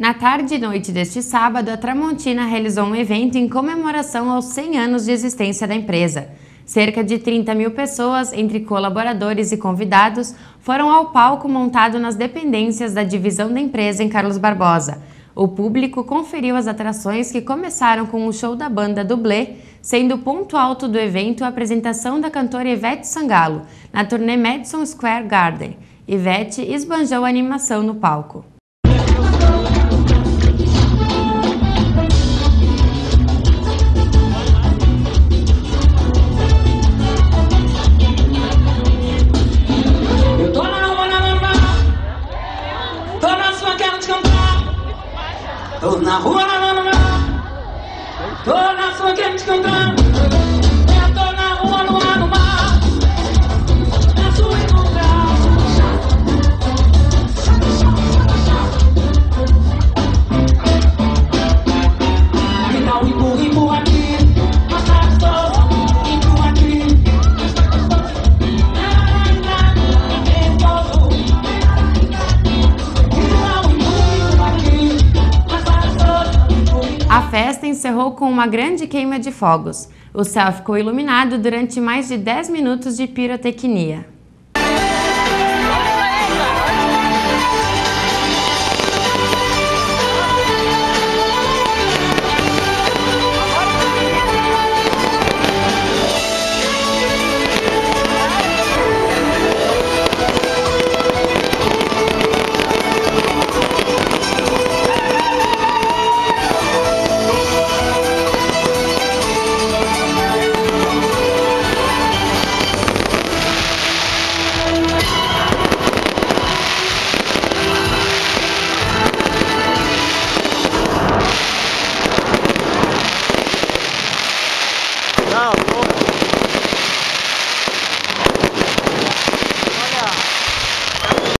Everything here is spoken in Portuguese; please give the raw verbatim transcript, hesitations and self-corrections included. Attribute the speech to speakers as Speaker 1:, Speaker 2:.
Speaker 1: Na tarde e noite deste sábado, a Tramontina realizou um evento em comemoração aos cem anos de existência da empresa. Cerca de trinta mil pessoas, entre colaboradores e convidados, foram ao palco montado nas dependências da divisão da empresa em Carlos Barbosa. O público conferiu as atrações que começaram com o show da banda Dublê, sendo o ponto alto do evento a apresentação da cantora Ivete Sangalo, na turnê Madison Square Garden. Ivete esbanjou a animação no palco.
Speaker 2: Tô na rua, não, não, não, não. Tô na sua querendo te encontrar. Eu tô na rua, no ar, no mar. Na sua encontrar. Me dá um empurro, empurra aqui. Passar só, empurra aqui.
Speaker 1: A festa encerrou com uma grande queima de fogos. O céu ficou iluminado durante mais de dez minutos de pirotecnia.
Speaker 3: Não,